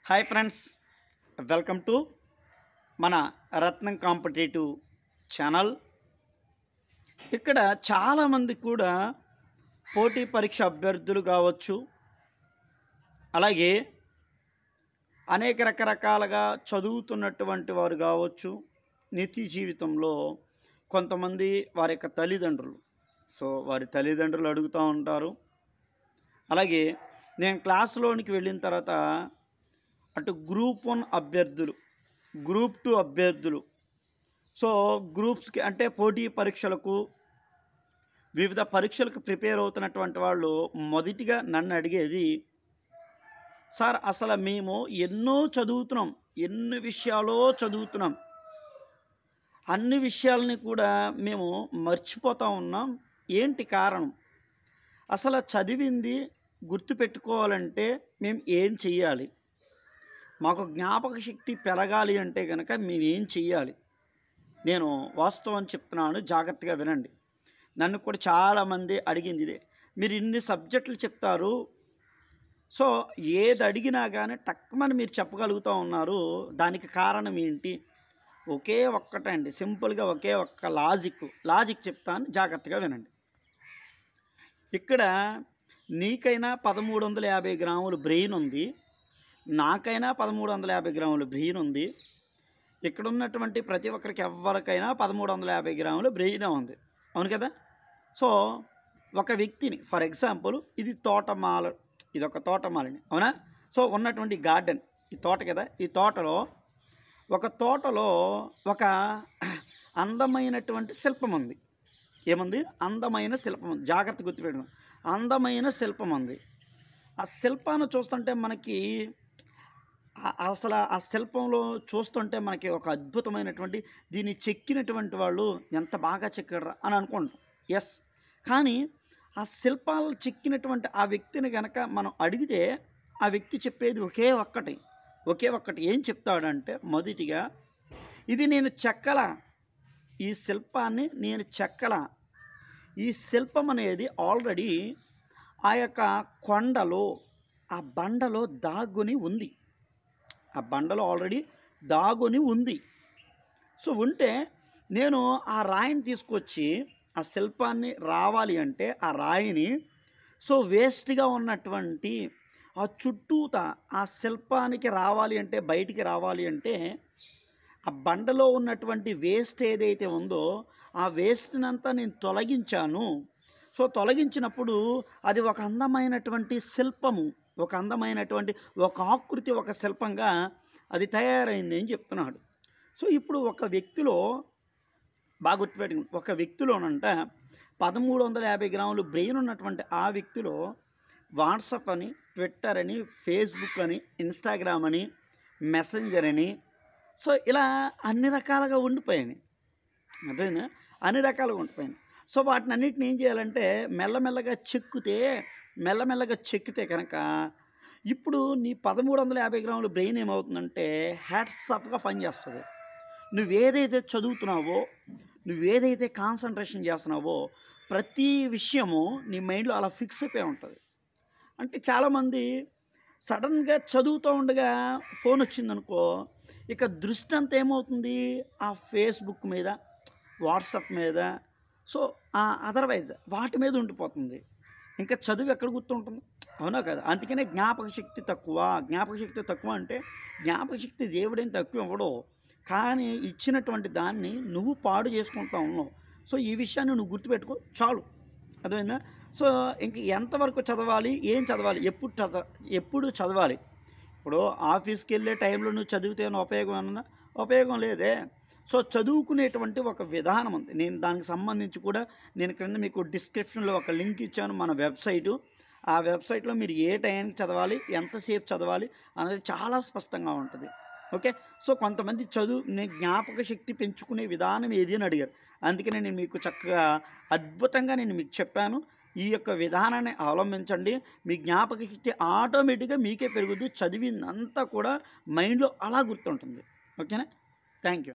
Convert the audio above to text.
Hi friends, welcome to మన రత్నం competitive channel. ఇక్కడ చాలామంది కూడా పోటీ పరీక్ష అభ్యర్థులు కావచ్చు, అలాగే అనేక రకరకాలుగా చదువుతున్నటువంటి వారు కావచ్చు. నిత్య జీవితంలో కొంతమంది వారి యొక్క తల్లిదండ్రులు, వారి తల్లిదండ్రులు అడుగుతూ ఉంటారు. అలాగే నేను క్లాసులోనికి వెళ్ళిన తర్వాత అటు గ్రూప్ 1 అభ్యర్థులు, గ్రూప్ 2 అభ్యర్థులు, గ్రూప్స్కి అంటే పోటీ పరీక్షలకు, వివిధ పరీక్షలకు ప్రిపేర్ అవుతున్నటువంటి వాళ్ళు మొదటిగా నన్ను అడిగేది, సార్ అసలు మేము ఎన్నో చదువుతున్నాం, ఎన్ని విషయాలో చదువుతున్నాం, అన్ని విషయాలని కూడా మేము మర్చిపోతూ ఉన్నాం, ఏంటి కారణం? అసలు చదివింది గుర్తుపెట్టుకోవాలంటే మేము ఏం చెయ్యాలి? మాకు జ్ఞాపక శక్తి పెరగాలి అంటే కనుక మేము ఏం చెయ్యాలి? నేను వాస్తవం చెప్తున్నాను, జాగ్రత్తగా వినండి. నన్ను కూడా చాలామంది అడిగింది ఇదే. మీరు ఇన్ని సబ్జెక్టులు చెప్తారు, ఏది అడిగినా కానీ టక్కుమని మీరు చెప్పగలుగుతూ ఉన్నారు, దానికి కారణం ఏంటి? ఒకే ఒక్కటండి, సింపుల్గా ఒకే ఒక్క లాజిక్ చెప్తాను, జాగ్రత్తగా వినండి. ఇక్కడ నీకైనా 1350 గ్రాములు బ్రెయిన్ ఉంది, నాకైనా 1350 గ్రాముల బ్రెయిన్ ఉంది. ఇక్కడ ఉన్నటువంటి ప్రతి ఒక్కరికి ఎవరికైనా 1350 గ్రాముల బ్రెయిన్ ఉంది, అవును కదా? ఒక వ్యక్తిని, ఫర్ ఎగ్జాంపుల్ ఇది తోటమాల, ఇది ఒక తోటమాలని, అవునా? ఉన్నటువంటి గార్డెన్, ఈ తోట కదా, ఈ తోటలో ఒక అందమైనటువంటి శిల్పం ఉంది. ఏముంది? అందమైన శిల్పం ఉంది. జాగ్రత్త గుర్తుపెట్టుకో, అందమైన శిల్పం ఉంది. ఆ శిల్పాన్ని చూస్తుంటే మనకి అసలు ఆ శిల్పంలో చూస్తుంటే మనకి ఒక అద్భుతమైనటువంటి, దీన్ని చెక్కినటువంటి వాళ్ళు ఎంత బాగా చెక్కారా అని అనుకుంటాం. ఎస్, కానీ ఆ శిల్పాలు చెక్కినటువంటి ఆ వ్యక్తిని కనుక మనం అడిగితే ఆ వ్యక్తి చెప్పేది ఒకే ఒక్కటి ఏం చెప్తాడంటే, మొదటిగా ఇది నేను చెక్కల, ఈ శిల్పాన్ని నేను చెక్కల, ఈ శిల్పం అనేది ఆల్రెడీ ఆ యొక్క కొండలో, ఆ బండలో దాగుని ఉంది, ఆ బండలో ఆల్రెడీ దాగుని ఉంది. ఉంటే నేను ఆ రాయిని తీసుకొచ్చి ఆ శిల్పాన్ని రావాలి అంటే, ఆ రాయిని వేస్ట్గా ఉన్నటువంటి ఆ చుట్టూత ఆ శిల్పానికి రావాలి అంటే, బయటికి రావాలి అంటే, ఆ బండలో ఉన్నటువంటి వేస్ట్ ఏదైతే ఉందో ఆ వేస్ట్నంతా నేను తొలగించాను. తొలగించినప్పుడు అది ఒక అందమైనటువంటి శిల్పము, ఒక అందమైనటువంటి ఒక ఆకృతి, ఒక శిల్పంగా అది తయారైంది అని చెప్తున్నాడు. ఇప్పుడు ఒక వ్యక్తిలో బాగా గుర్తుపెట్టుకుని, ఒక వ్యక్తిలోనంట 1350 గ్రాములు బ్రెయిన్ ఉన్నటువంటి ఆ వ్యక్తిలో వాట్సాప్ అని, ట్విట్టర్ అని, ఫేస్బుక్ అని, ఇన్స్టాగ్రామ్ అని, మెసెంజర్ అని, ఇలా అన్ని రకాలుగా ఉండిపోయాయి. అదేనా? అన్ని రకాలుగా ఉండిపోయాయి. వాటిని అన్నిటిని ఏం చేయాలంటే మెల్లమెల్లగా చెక్కితే కనుక ఇప్పుడు నీ 1350 గ్రాముల బ్రెయిన్ ఏమవుతుందంటే హ్యాట్స్ ఆఫ్గా పనిచేస్తుంది. నువ్వేదైతే చదువుతున్నావో, నువ్వేదైతే కాన్సన్ట్రేషన్ చేస్తున్నావో ప్రతి విషయము నీ మైండ్లో అలా ఫిక్స్ అయిపోయి ఉంటుంది. అంటే చాలామంది సడన్గా చదువుతూ ఉండగా ఫోన్ వచ్చిందనుకో, ఇక దృష్టి అంతా ఏమవుతుంది ఆ ఫేస్బుక్ మీద, వాట్సాప్ మీద, అదర్వైజ్ వాటి మీద ఉండిపోతుంది. ఇంకా చదువు ఎక్కడ గుర్తుంటుంది? అవునా కదా? అందుకనే జ్ఞాపక శక్తి తక్కువ అంటే జ్ఞాపక శక్తి దేవుడేం తక్కువ ఇవ్వడు, కానీ ఇచ్చినటువంటి దాన్ని నువ్వు పాడు చేసుకుంటా ఉన్నావు. ఈ విషయాన్ని నువ్వు గుర్తుపెట్టుకో చాలు, అర్థమైందా? ఇంక ఎంతవరకు చదవాలి, ఏం చదవాలి, ఎప్పుడు చదవాలి? ఇప్పుడు ఆఫీస్కి వెళ్ళే టైంలో నువ్వు చదివితే ఉపయోగం ఏమన్నా? ఉపయోగం లేదే. చదువుకునేటువంటి ఒక విధానం ఉంది. నేను దానికి సంబంధించి కూడా నేను క్రింద మీకు డిస్క్రిప్షన్లో ఒక లింక్ ఇచ్చాను, మన వెబ్సైటు. ఆ వెబ్సైట్లో మీరు ఏ టైంకి చదవాలి, ఎంతసేపు చదవాలి అనేది చాలా స్పష్టంగా ఉంటుంది. ఓకే, కొంతమంది నేను జ్ఞాపక శక్తి పెంచుకునే విధానం ఏది అని అడిగారు. అందుకనే నేను మీకు చక్కగా అద్భుతంగా నేను మీకు చెప్పాను. ఈ యొక్క విధానాన్ని అవలంబించండి, మీ జ్ఞాపక శక్తి ఆటోమేటిక్గా మీకే పెరుగుద్ది. చదివిందంతా కూడా మైండ్లో అలా గుర్తుంటుంది. ఓకేనా? Thank you.